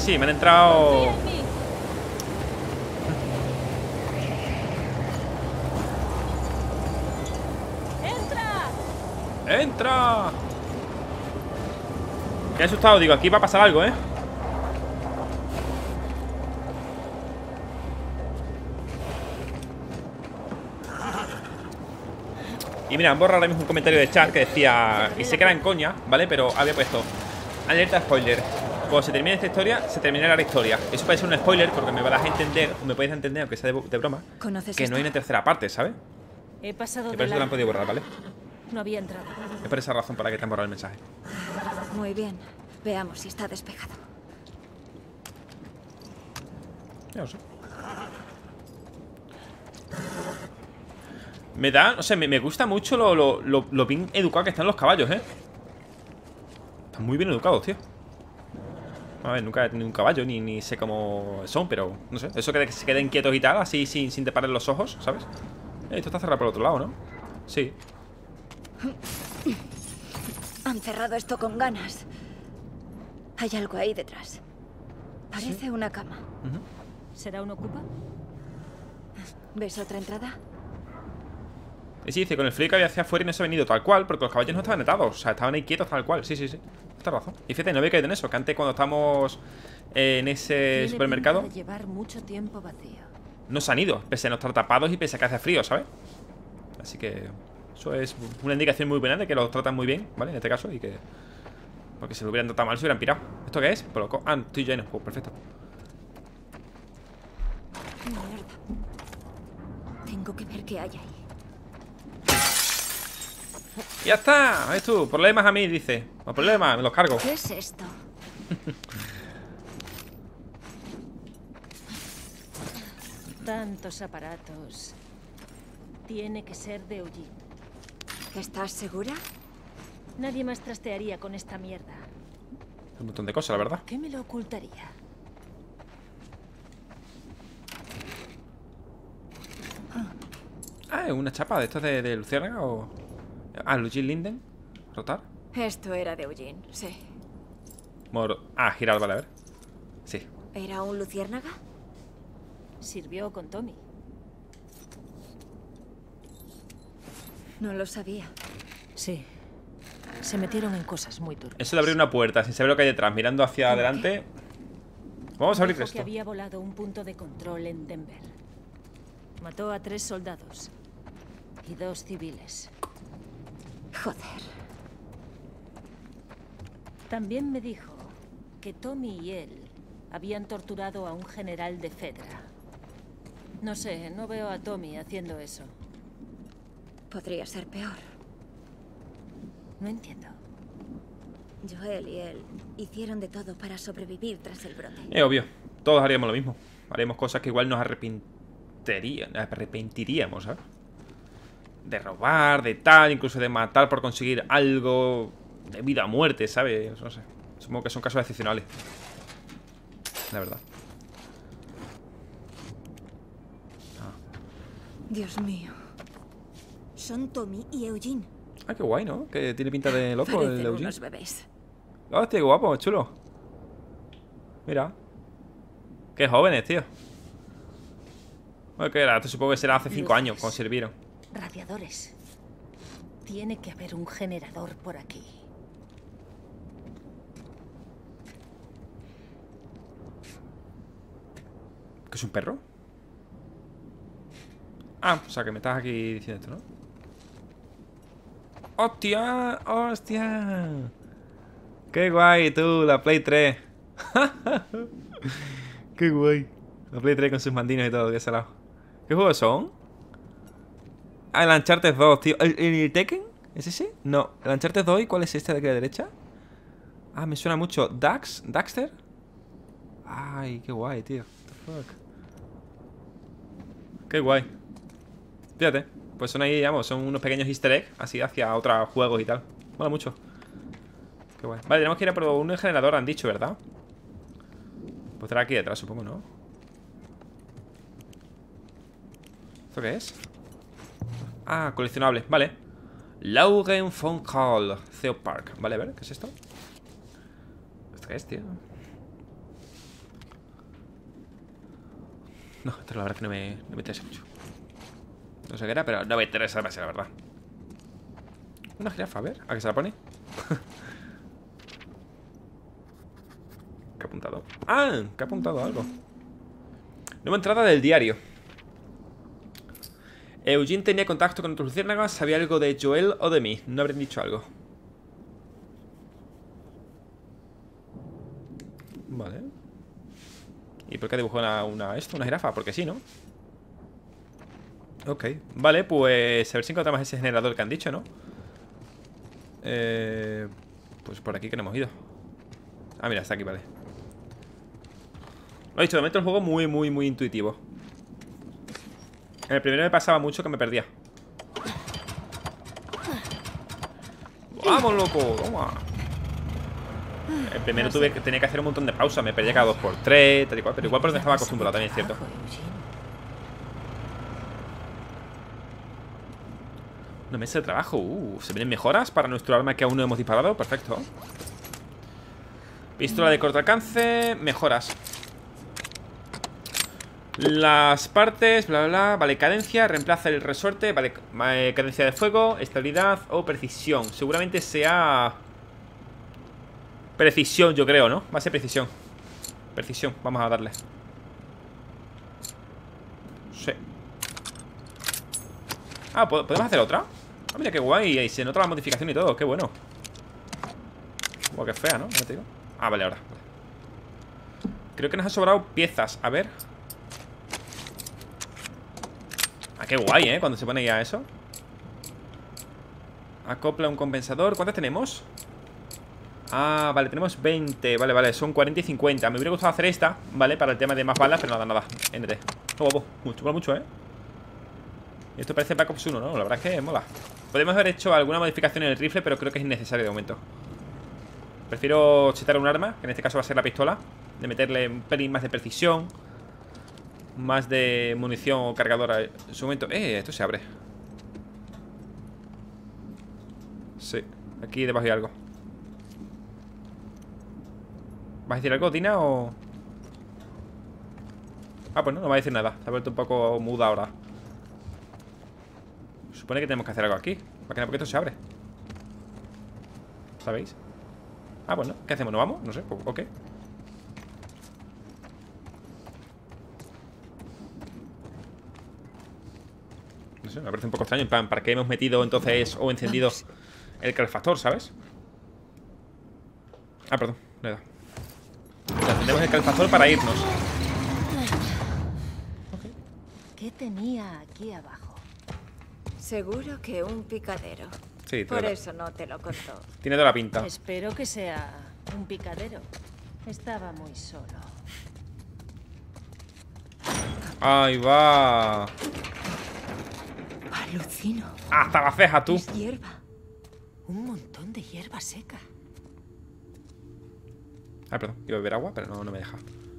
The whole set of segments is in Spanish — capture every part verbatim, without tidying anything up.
sí, me han entrado... ¡Entra! ¡Entra! Qué asustado, digo, aquí va a pasar algo, ¿eh? Y mira, han borrado ahora mismo un comentario de chat que decía, y sé que era en coña, ¿vale? Pero había puesto alerta spoiler. Cuando se termine esta historia, se terminará la historia. Eso puede ser un spoiler porque me vas a entender, o me podéis entender, aunque sea de, de broma, que no hay una tercera parte, ¿sabes? He pasado Y de por eso te lo han largo. podido borrar, ¿vale? No había entrado. Es por esa razón para que te han borrado el mensaje. Muy bien. Veamos si está despejado. Ya lo sé. Me da, o sea, me, me gusta mucho lo, lo, lo, lo bien educados que están los caballos, ¿eh? Están muy bien educados, tío. A ver, nunca he tenido un caballo, ni, ni sé cómo son, pero no sé. Eso que se queden quietos y tal, así sin, sin te paren los ojos, ¿sabes? Eh, esto está cerrado por el otro lado, ¿no? Sí. Han cerrado esto con ganas. Hay algo ahí detrás. Parece ¿Sí? una cama. Uh-huh. ¿Será un ocupa? ¿Ves otra entrada? Y sí, dice, con el frío que había hacia afuera y no se ha venido tal cual, porque los caballos no estaban atados. O sea, estaban ahí quietos tal cual. Sí, sí, sí. Tienes razón. Y fíjate, no había caído en eso, que antes cuando estábamos en ese supermercado, de llevar mucho tiempo vacío. no se han ido, pese a no estar tapados y pese a que hace frío, ¿sabes? Así que eso es una indicación muy buena de que los tratan muy bien, ¿vale? En este caso, y que... porque si lo hubieran tratado mal se hubieran pirado. ¿Esto qué es? Pues lo... Ah, estoy lleno. Pues perfecto. Mierda. Tengo que ver qué hay ahí. ¡Ya está! ¿Ves tú? Problemas a mí, dice. Los problemas, me los cargo. ¿Qué es esto? Tantos aparatos. Tiene que ser de Eugene. ¿Estás segura? Nadie más trastearía con esta mierda. Un montón de cosas, la verdad. ¿Qué me lo ocultaría? Ah, ¿es una chapa de estos de, de Luciérnaga o...? Ah, Eugene Linden. ¿Rotar? Esto era de Eugene, sí. Moro... Ah, girar, vale, a ver. Sí. ¿Era un luciérnaga? Sirvió con Tommy. No lo sabía. Sí. Se metieron en cosas muy turbias. Eso de abrir una puerta sin saber lo que hay detrás, mirando hacia adelante. Vamos a abrir Dijo esto. que había volado un punto de control en Denver. Mató a tres soldados y dos civiles. Joder. También me dijo que Tommy y él habían torturado a un general de Fedra. No sé, no veo a Tommy haciendo eso. Podría ser peor. No entiendo. Joel y él hicieron de todo para sobrevivir tras el brote. Es obvio, todos haríamos lo mismo. Haríamos cosas que igual nos arrepentiríamos, arrepentiríamos, ¿sabes? De robar, de tal, incluso de matar por conseguir algo de vida o muerte, ¿sabes? No sé. Supongo que son casos excepcionales. La verdad. Ah. Dios mío. Son Tommy y Eugene. Ah, qué guay, ¿no? Que tiene pinta de loco Parecen el Eugene. unos bebés. Hostia, qué guapo, chulo. Mira. Qué jóvenes, tío. Bueno, ¿qué era? Esto supongo que será hace cinco años cuando sirvieron. Radiadores. Tiene que haber un generador por aquí. ¿Qué es un perro? Ah, o sea que me estás aquí diciendo esto, ¿no? ¡Hostia! ¡Hostia! ¡Qué guay tú! La Play tres. ¡Qué guay! La Play tres con sus mandinos y todo, qué salado. ¿Qué juegos son? Ah, el Uncharted dos, tío. ¿El, el Tekken? ¿Es ese? No. ¿El Uncharted dos? ¿Y cuál es este de aquí a la derecha? Ah, me suena mucho. ¿Dax? ¿Daxter? Ay, qué guay, tío. What the fuck. Qué guay. Fíjate. Pues son ahí, digamos, son unos pequeños easter eggs así hacia otros juegos y tal. Mola mucho. Qué guay. Vale, tenemos que ir a por un generador, han dicho, ¿verdad? Pues estará aquí detrás, supongo, ¿no? ¿Esto qué es? Ah, coleccionable, vale. Laugen von Hall, Theo Park. Vale, a ver, ¿qué es esto? ¿Esto qué es, tío? No, esto la verdad es que no me, no me interesa mucho. No sé qué era, pero no me interesa demasiado, la verdad. Una jirafa, a ver, ¿a qué se la pone? ¿Qué ha apuntado? ¡Ah! ¿Qué ha apuntado algo? Nueva entrada del diario. Eugene tenía contacto con otros luciérnagas. ¿Sabía algo de Joel o de mí? No habrían dicho algo. Vale. ¿Y por qué dibujó una, una esto? Una jirafa, porque sí, ¿no? Ok, vale, pues a ver si encontramos ese generador que han dicho, ¿no? Eh, pues por aquí que no hemos ido. Ah, mira, está aquí, vale. Lo he dicho, de momento el juego muy, muy, muy intuitivo. En el primero me pasaba mucho que me perdía. ¡Vamos, loco! ¡Toma! El primero tuve que, tenía que hacer un montón de pausas. Me perdía cada dos por tres, tal y cual. Pero igual porque estaba acostumbrado, también es cierto. Una mesa de trabajo. Uh, ¿se vienen mejoras para nuestro arma que aún no hemos disparado? Perfecto. Pistola de corto alcance. Mejoras. Las partes, bla, bla, bla. Vale, cadencia, reemplaza el resorte. Vale, eh, cadencia de fuego, estabilidad o precisión. Seguramente sea precisión, yo creo, ¿no? Va a ser precisión. Precisión, vamos a darle. Sí. Ah, ¿podemos hacer otra? Ah, mira qué guay, y se nota la modificación y todo, qué bueno. Buah, qué fea, ¿no? ¿No te digo? Ah, vale, ahora vale. Creo que nos han sobrado piezas, a ver. Ah, qué guay, ¿eh? Cuando se pone ya eso. Acopla un compensador. ¿Cuántas tenemos? Ah, vale, tenemos veinte. Vale, vale, son cuarenta y cincuenta. Me hubiera gustado hacer esta, ¿vale? Para el tema de más balas, pero nada, nada. N T. Oh, oh, mucho, mola mucho, ¿eh? Y esto parece Black Ops uno, ¿no? La verdad es que mola. Podemos haber hecho alguna modificación en el rifle, pero creo que es innecesario de momento. Prefiero chetar un arma, que en este caso va a ser la pistola. De meterle un pelín más de precisión, más de munición o cargadora en su momento. Eh, esto se abre. Sí, aquí debajo hay algo. ¿Vas a decir algo, Dina, o...? Ah, pues no, no va a decir nada. Se ha vuelto un poco muda ahora. Supone que tenemos que hacer algo aquí, para que no, porque esto se abre. ¿Sabéis? Ah, bueno, ¿qué hacemos? ¿No vamos? No sé, ok. No sé, me parece un poco extraño. En plan, ¿para qué hemos metido entonces o encendido Vamos. el calefactor, ¿sabes? Ah, perdón, no he dado. O sea, encendemos el calefactor para irnos. Okay. ¿Qué tenía aquí abajo? Seguro que un picadero. Sí, por la... eso no te lo contó. Tiene toda la pinta. Espero que sea un picadero. Estaba muy solo. Ahí va. Alucino. Hasta la ceja, tú. Es hierba. Un montón de hierba seca. Ah, perdón, iba a beber agua, pero no, no me deja.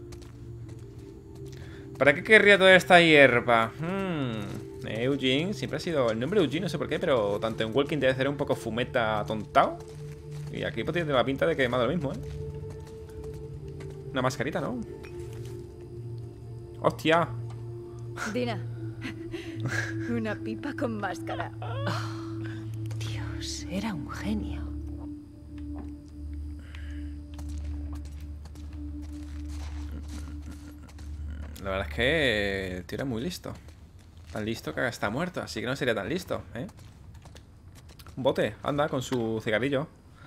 ¿Para qué querría toda esta hierba? Hmm, Eugene, siempre ha sido... El nombre de Eugene, no sé por qué, pero tanto en Walking debe ser un poco fumeta atontado. Y aquí pues tiene la pinta de que más de lo mismo, ¿eh? Una mascarita, ¿no? ¡Hostia! Dina. Una pipa con máscara. Oh, Dios, era un genio. La verdad es que el tío era muy listo. Tan listo que ahora está muerto, así que no sería tan listo, ¿eh? Un bote, anda, con su cigarrillo.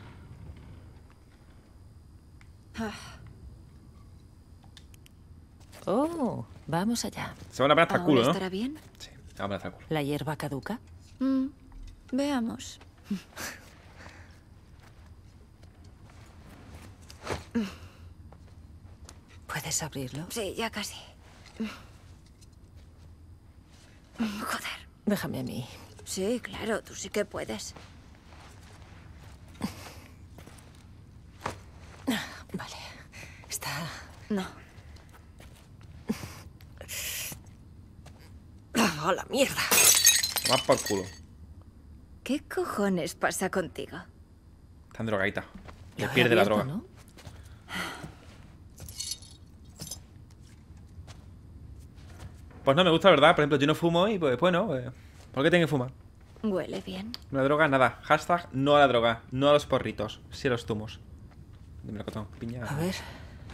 Oh, vamos allá. Se van a poner hasta el culo, ¿no? ¿Estará bien? Sí, se van a poner hasta el culo. ¿La hierba caduca? Mm, veamos. ¿Puedes abrirlo? Sí, ya casi. Joder. Déjame a mí. Sí, claro, tú sí que puedes. Vale. Está... No. ¡A la mierda! Más por culo. ¿Qué cojones pasa contigo? Está en drogadita. Le Lo he pierde la abierto, droga. ¿no? Pues no me gusta, la verdad. Por ejemplo, yo no fumo y pues bueno, pues, ¿por qué tengo que fumar? Huele bien. No a la droga, nada. Hashtag no a la droga. No a los porritos. Sí a los zumos. Dime cotón, piña. A ver.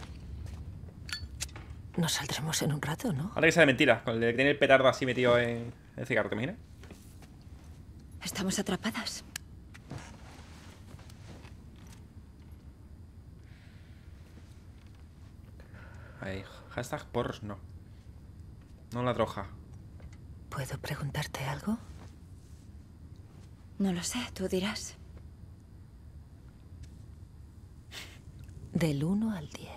Nos saldremos en un rato, ¿no? Ahora que sea de mentira. Con el de que tiene el petardo así metido en el cigarro, ¿te imaginas? Estamos atrapadas. Ahí. Hashtag porros, no. No la droga. ¿Puedo preguntarte algo? No lo sé, tú dirás. Del uno al diez.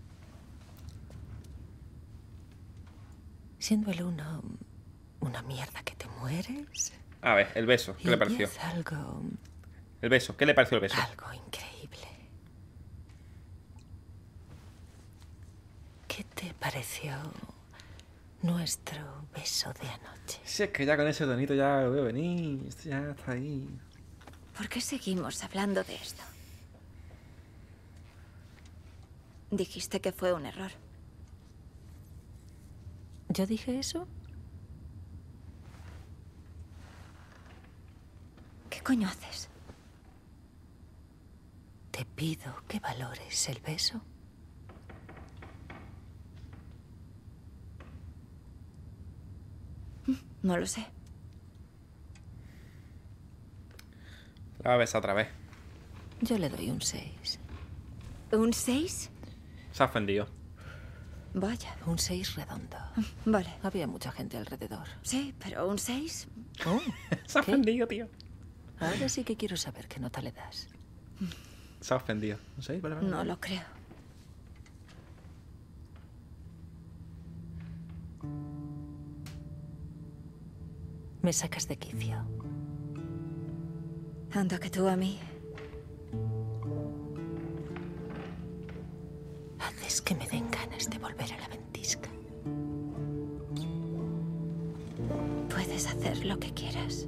Siendo el uno una mierda que te mueres. A ver, el beso. ¿Qué y le pareció? diez algo... El beso. ¿Qué le pareció el beso? Algo increíble. ¿Qué te pareció nuestro beso de anoche? Si es que ya con ese tonito ya lo veo venir. Esto ya está ahí. ¿Por qué seguimos hablando de esto? Dijiste que fue un error. ¿Yo dije eso? ¿Qué coño haces? Te pido que valores el beso. No lo sé. La va a besar otra vez. Yo le doy un seis. ¿Un seis? Se ha ofendido. Vaya. Un seis redondo. Vale. Había mucha gente alrededor. Sí, pero un seis. Oh, Se ha ¿qué? ofendido, tío. Ahora sí que quiero saber qué nota le das. Se ha ofendido. ¿No sé? Vale, vale. No lo creo. Me sacas de quicio. Anda que tú a mí. Haces que me den ganas de volver a la ventisca. Puedes hacer lo que quieras.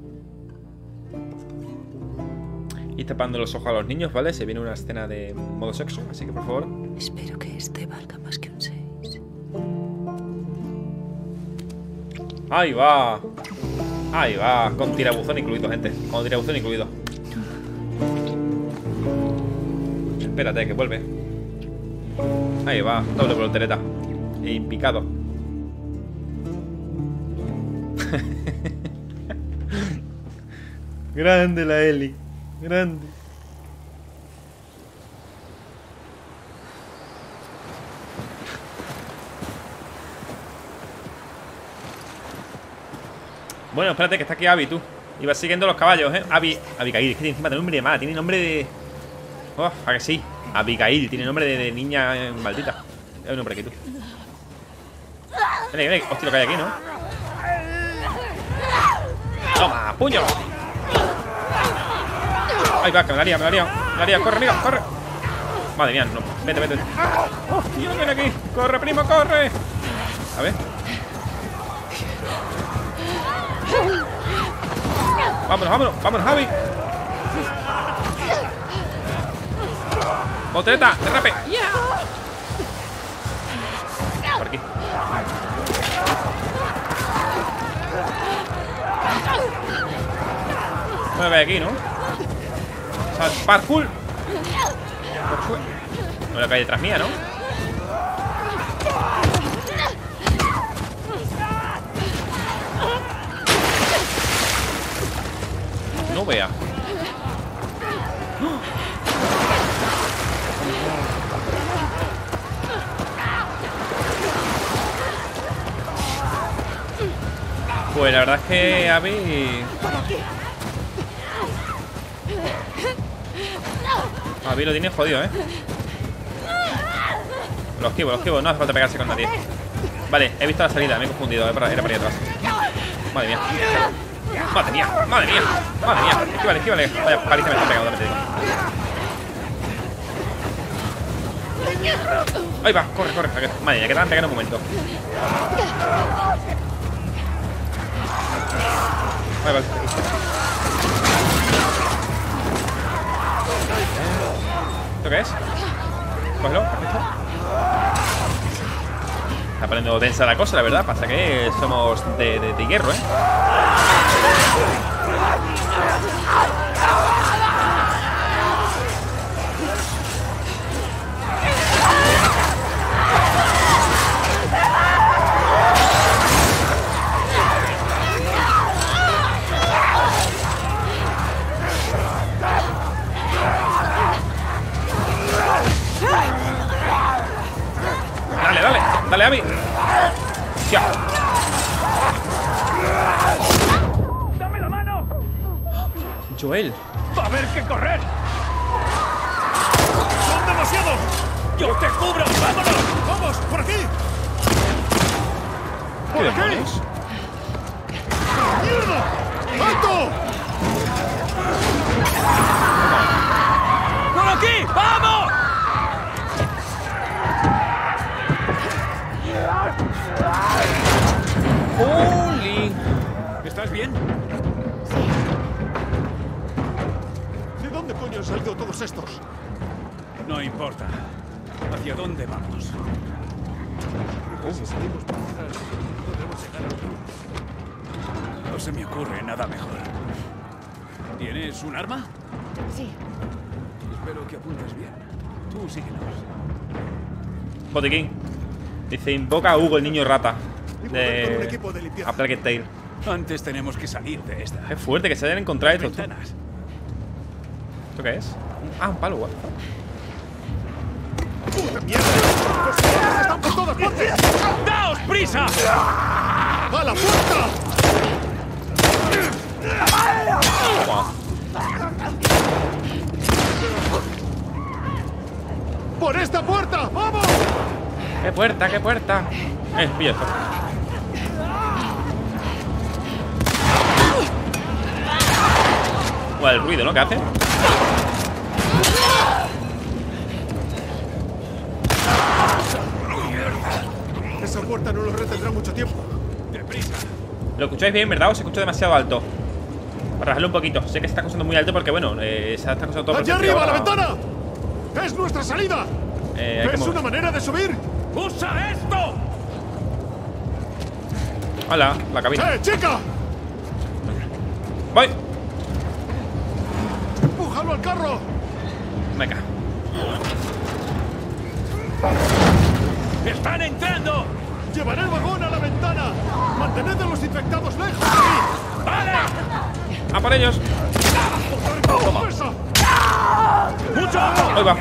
Y tapando los ojos a los niños, ¿vale? Se viene una escena de modo sexo, así que por favor. Espero que este valga más que un seis. Ahí va. Ahí va. Con tirabuzón incluido, gente. Con tirabuzón incluido. Espérate, que vuelve. Ahí va. Doble voltereta. E impicado. Grande la Eli. Grande. Bueno, espérate, que está aquí Abby, tú. Iba siguiendo los caballos, ¿eh? Abby, Abigail, es que encima tiene nombre de mala. Tiene nombre de... Oh, ¿a que sí? Abigail, tiene nombre de, de niña eh, maldita. Hay un nombre aquí, tú. Ven, ven, hostia, lo que hay aquí, ¿no? ¡Toma, puño! Ahí va, que me la lía, me la lía. Me la lía, corre, amiga, corre. Madre mía, no. Vete, vete. ¡Oh, tío, ven aquí! ¡Corre, primo, corre! A ver. Vámonos, vámonos, vámonos, Javi. Boteta, derrape. Por aquí. No me ve aquí, ¿no? O sea, parkour. Por suerte. No, la calle detrás mía, ¿no? No vea. Pues la verdad es que Abby... Abby lo tiene jodido, ¿eh? Lo esquivo, lo esquivo. No hace falta pegarse con nadie. Vale, he visto la salida. Me he confundido. Era para, era para allá atrás. Madre mía. Madre mía, madre mía. Madre mía. Esquívale, esquívale. Vaya paliza me está pegando, te digo. Ahí va, corre, corre. Madre mía, que te van a pegar en un momento. Ahí va. ¿Esto qué es? Cógelo, perfecto. poniendo densa la cosa, la verdad. Pasa que somos de, de, de hierro, ¿eh? Dale, dale, dale, Abby. Ya. ¡Dame la mano! Joel. ¡Va a haber que correr! ¡Son demasiados! ¡Yo te cubro! ¡Vámonos! ¡Vamos! ¡Por aquí! ¡Por aquí! Demonios? ¡Mierda! ¡Alto! ¡Por aquí! ¡Vamos! ¡Holy! ¿Estás bien? ¿De dónde coño han salido todos estos? No importa. ¿Hacia dónde vamos? Si salimos por detrás, podremos llegar a... No se me ocurre nada mejor. ¿Tienes un arma? Sí. Espero que apuntes bien. Tú síguenos. Botiquín. Dice, invoca a Hugo, el niño rata. De... Con un De... equipo de limpieza. A Plague Tale. Antes tenemos que salir de esta. Es fuerte que se hayan encontrado Las estos. tú. ventanas. ¿Esto qué es? Ah, un palo, guau. ¡Puta mierda! ¡Los cabrones están por todas partes! ¡Daos prisa! ¡A la puerta! Guau. ¡Por esta puerta! ¡Vamos! ¿Qué puerta? ¿Qué puerta? Eh, pilla esto. Guau, el ruido, ¿no? ¿Qué hace? Esa puerta no lo retendrá mucho tiempo. ¡Deprisa! ¿Lo escucháis bien, verdad? ¿O se escucha demasiado alto? Para bajarlo un poquito. Sé que se está escuchando muy alto porque, bueno, eh, se está escuchando todo. ¡Allá perfecto. arriba, a la ventana! ¡Es nuestra salida! Eh, hay que ¿Ves mover. una manera de subir? ¡Usa esto! Hola, la cabina. ¡Eh, chica! Voy. ¡Empújalo al carro! Venga. ¡Están entrando! ¡Llevaré el vagón a la ventana! ¡Mantened a los infectados lejos de aquí! ¡Vale! ¡A por ellos! ¡Toma! ¡Mucho ojo! Ahí va.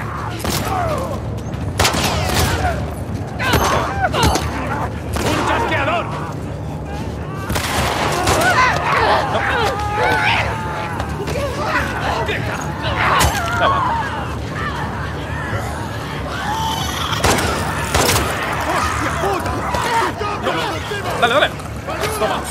¡Un chasqueador! Ahí va. ¡Puta! Dale, dale. Toma.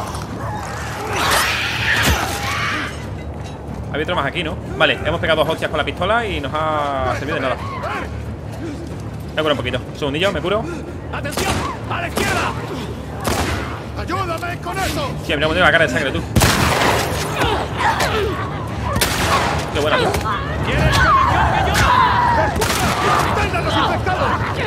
Había otro más aquí, ¿no? Vale, hemos pegado dos hostias con la pistola y nos ha servido de nada. Me curo un poquito. Un segundillo, me curo. ¡Atención! ¡A la izquierda! ¡Ayúdame con eso! Sí, me voy a poner la cara de sangre, tú. Qué buena, tú. ¿Quieres que me encargue yo? ¡Ten a los infectados!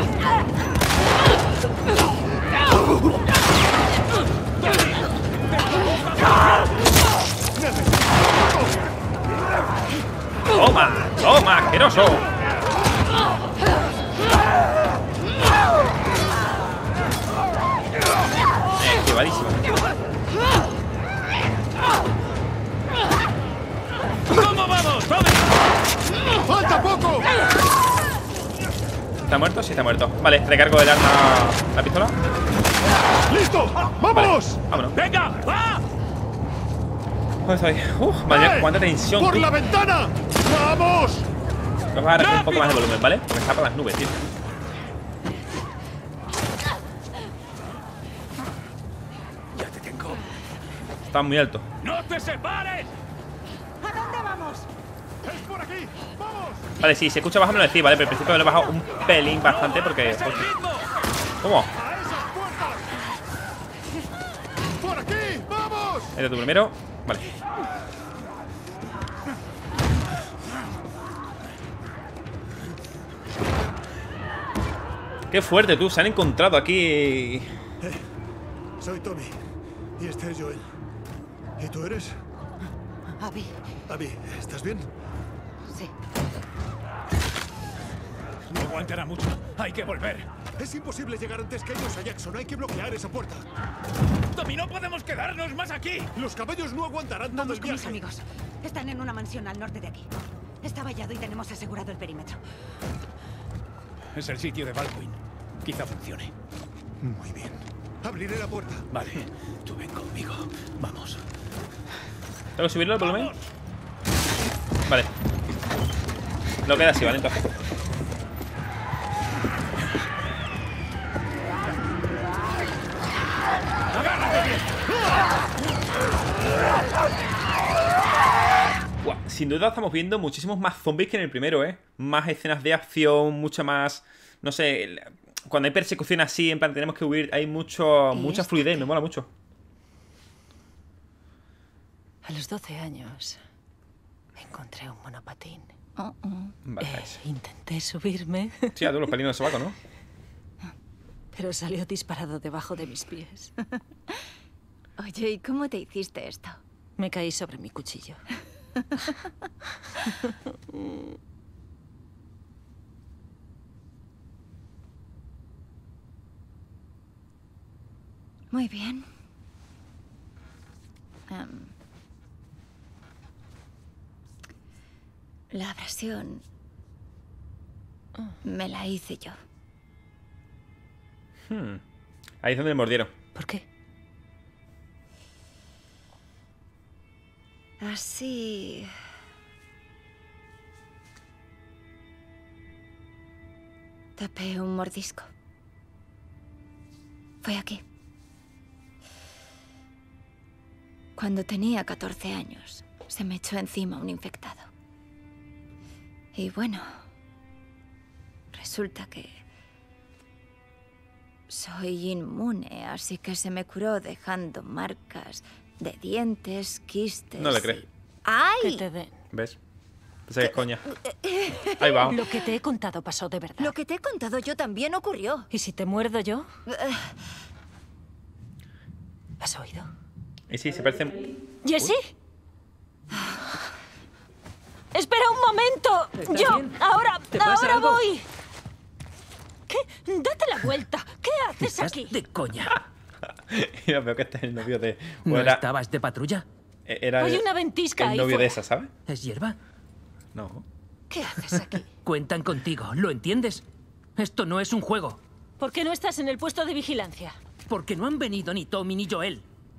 ¡Toma! ¡Toma, asqueroso! Esquivadísimo. ¿Cómo vamos? ¡Tommy! ¡Falta poco! ¿Está muerto? Sí, está muerto. Vale, recargo el arma. ¿La pistola? ¡Listo! ¡Vamos! Vámonos. ¡Venga! ¡Va! ¿Dónde estoy? Uf, madre mía, cuánta tensión. ¡Por tú. la ventana! ¡Vamos! Vamos a dar un poco más de volumen, ¿vale? Porque está por las nubes, tío. Ya te tengo. Está muy alto. ¡No te separes! ¿A dónde vamos? ¡Es por aquí! ¡Vamos! Vale, sí, se escucha bajo me lo decís, ¿vale? Pero al principio me lo he bajado un pelín bastante porque... ¡Es el ritmo! ¿Cómo? ¡A esas puertas! ¡Por aquí! ¡Vamos! Este tú primero. Vale. Qué fuerte, tú. Se han encontrado aquí. Eh, soy Tommy. Y este es Joel. ¿Y tú eres? Abby. Abby, ¿estás bien? Sí. No aguantará mucho. Hay que volver. Es imposible llegar antes que ellos a Jackson. Hay que bloquear esa puerta. Tommy, no podemos quedarnos más aquí. Los caballos no aguantarán todo Vamos el con mis viaje. amigos. Están en una mansión al norte de aquí. Está vallado y tenemos asegurado el perímetro. Es el sitio de Baldwin. Quizá funcione. Muy bien. Abriré la puerta. Vale, tú ven conmigo. Vamos. ¿Tengo que subirlo el volumen? Vale. No queda así, ¿vale? Entonces. Buah, sin duda estamos viendo muchísimos más zombies que en el primero, ¿eh? Más escenas de acción, mucha más... No sé, cuando hay persecución así, en plan tenemos que huir, hay mucho, mucha esto fluidez, qué? me mola mucho. A los doce años encontré un monopatín. Vale, Eh, ese. intenté subirme, Sí, a todos los pelinos de sobaco, ¿no? pero salió disparado debajo de mis pies. Oye, ¿y cómo te hiciste esto? Me caí sobre mi cuchillo. Muy bien. Em, la abrasión me la hice yo. Hmm. Ahí es donde me mordieron. ¿Por qué? Así... Tapé un mordisco. Fue aquí. Cuando tenía catorce años, se me echó encima un infectado. Y bueno, resulta que soy inmune, así que se me curó dejando marcas de dientes, quistes... No le crees. y- ¡Ay! Que te den. ¿Ves? Pensé que es coña. Ahí va. Lo que te he contado pasó de verdad. Lo que te he contado yo también ocurrió. ¿Y si te muerdo yo? Eh, ¿Has oído? Y sí, se parece... ¿Jessie? ¡Espera un momento! ¡Yo! bien? ¡Ahora! ¿Te pasa ¡Ahora algo? voy! ¿Qué? ¡Date la vuelta! ¿Qué haces ¿Estás aquí? de coña? Mira, veo que este es el novio de... ¿No o era, estabas de patrulla? era Hay el, una ventisca el ahí novio de fuera. esa, ¿sabes? ¿Es hierba? No. ¿Qué haces aquí? Cuentan contigo, ¿lo entiendes? Esto no es un juego. ¿Por qué no estás en el puesto de vigilancia? Porque no han venido ni Tommy ni Joel.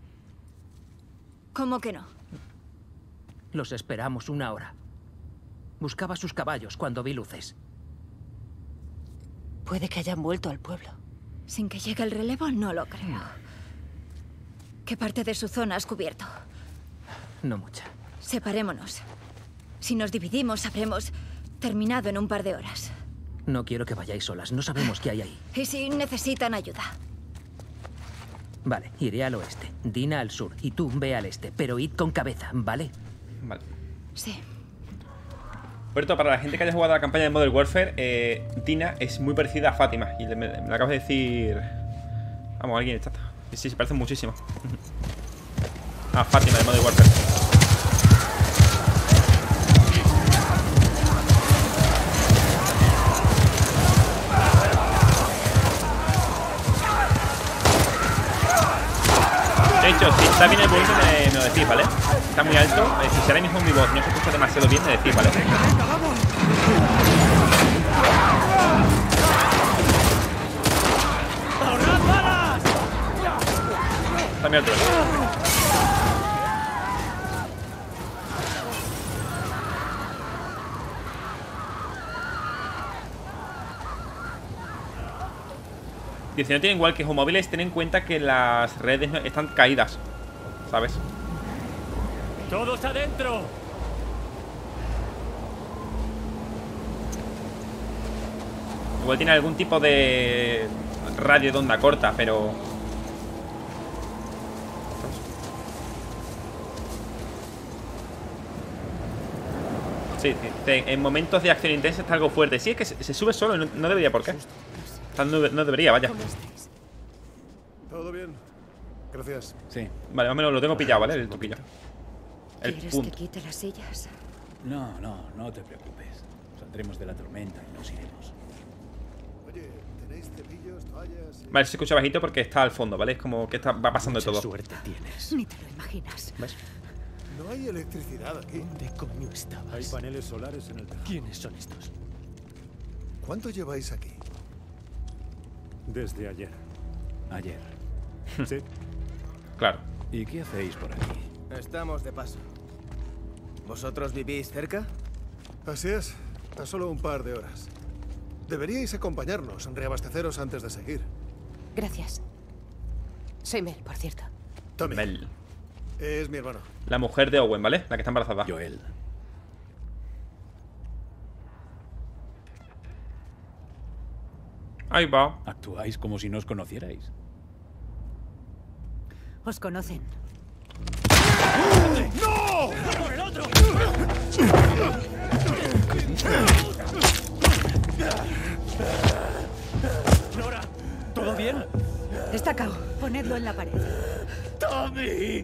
¿Cómo que no? Los esperamos una hora. Buscaba sus caballos cuando vi luces. Puede que hayan vuelto al pueblo. Sin que llegue el relevo, no lo creo. ¿Qué parte de su zona has cubierto? No mucha. Separémonos. Si nos dividimos, habremos terminado en un par de horas. No quiero que vayáis solas. No sabemos qué hay ahí. ¿Y si necesitan ayuda? Vale, iré al oeste. Dina al sur. Y tú ve al este. Pero id con cabeza, ¿vale? Vale. Sí. Por cierto, para la gente que haya jugado a la campaña de Modern Warfare, eh, Dina es muy parecida a Fátima. Y me, me lo acabas de decir... Vamos, alguien está. Sí, sí, se parecen muchísimo. A Fátima de Modern Warfare. De hecho, si está bien el volumen, me, me lo decís, ¿vale? Está muy alto. Eh, si ahora mismo mi voz no se escucha demasiado bien, me decís, ¿vale? Está muy alto, ¿vale? Dice, no tienen igual que móviles, ten en cuenta que las redes no- están caídas, ¿sabes? ¡Todos adentro! Igual tiene algún tipo de radio de onda corta, pero... Sí, sí, en momentos de acción intensa está algo fuerte. Sí, es que se, se sube solo y no, no debería por qué. Tal no, no debería, vaya. ¿Cómo estáis? Todo bien. Gracias. Sí. Vale, más o menos lo tengo pillado, ¿vale? El truquillo. El ¿Quieres punto. que quite las sillas? No, no, no te preocupes. Saldremos de la tormenta y nos iremos. Oye, ¿tenéis cepillos, toallas? Vale, se escucha bajito porque está al fondo, ¿vale? Es como que está, va pasando de Mucha todo. suerte tienes. Ni te lo imaginas. ¿Ves? No hay electricidad aquí. ¿Dónde coño estabas? Hay paneles solares en el tejado. ¿Quiénes son estos? ¿Cuánto lleváis aquí? Desde ayer. Ayer. Sí. Claro. ¿Y qué hacéis por aquí? Estamos de paso. ¿Vosotros vivís cerca? Así es. A solo un par de horas. Deberíais acompañarnos, reabasteceros antes de seguir. Gracias. Soy Mel, por cierto. Tommy. Mel. Es mi hermano. La mujer de Owen, ¿vale? La que está embarazada. Joel. Ahí va. Actuáis como si no os conocierais. Os conocen. ¡Nora! ¿Todo bien? Está cao. Ponedlo en la pared. ¡Tommy!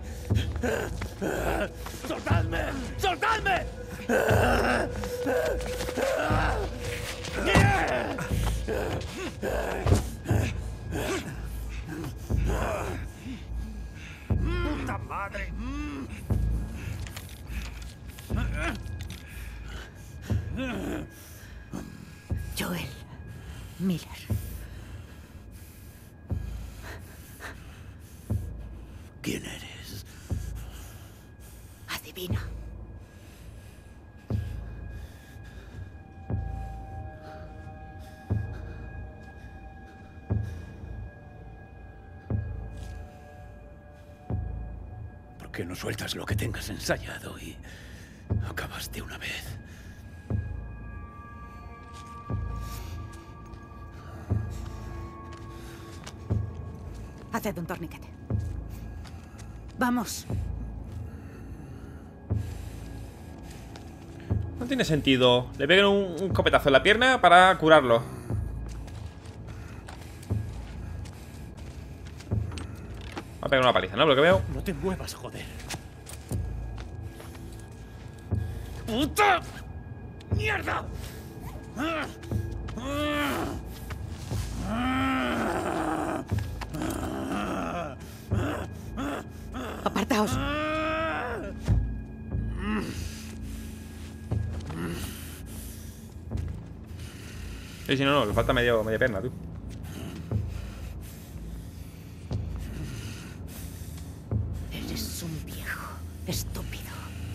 ¡Soltadme! ¡Soltadme! ¡Puta madre! Joel Miller. ¿Quién eres? Adivina. ¿Por qué no sueltas lo que tengas ensayado y acabas de una vez? Haced un torniquete. Vamos. No tiene sentido. Le peguen un, un copetazo en la pierna para curarlo. Va a pegar una paliza, ¿no? Lo que veo. No te muevas, joder. ¡Puta! ¡Mierda! Apartaos. Sí, sí, no, no, le falta medio, media pierna, tú. Eres un viejo estúpido.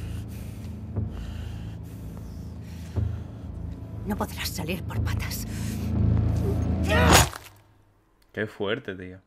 No podrás salir por patas. Qué fuerte, tío.